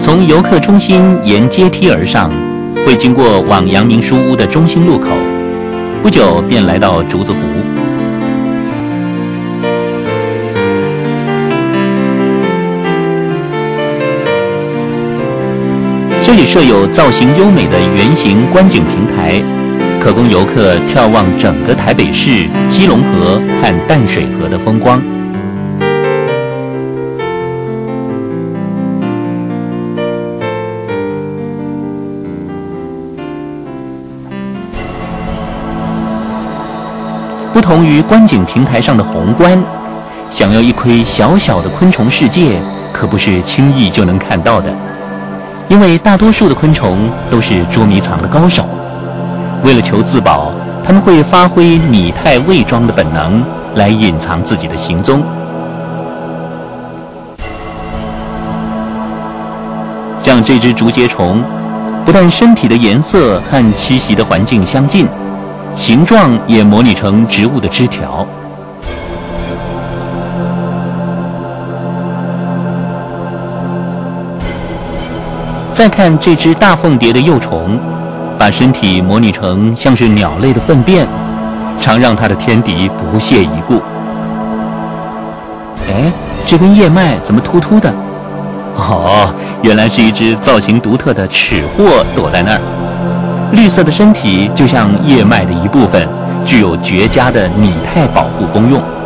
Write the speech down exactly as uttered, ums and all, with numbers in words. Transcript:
从游客中心沿阶梯而上，会经过往阳明书屋的中心路口，不久便来到竹子湖。这里设有造型优美的圆形观景平台，可供游客眺望整个台北市、基隆河和淡水河的风光。不同于观景平台上的宏观，想要一窥小小的昆虫世界，可不是轻易就能看到的。因为大多数的昆虫都是捉迷藏的高手，为了求自保，他们会发挥拟态伪装的本能来隐藏自己的行踪。像这只竹节虫，不但身体的颜色和栖息的环境相近，形状也模拟成植物的枝条。再看这只大凤蝶的幼虫，把身体模拟成像是鸟类的粪便，常让它的天敌不屑一顾。哎，这根叶脉怎么突突的？哦，原来是一只造型独特的齿货躲在那儿。绿色的身体就像叶脉的一部分，具有绝佳的拟态保护功用。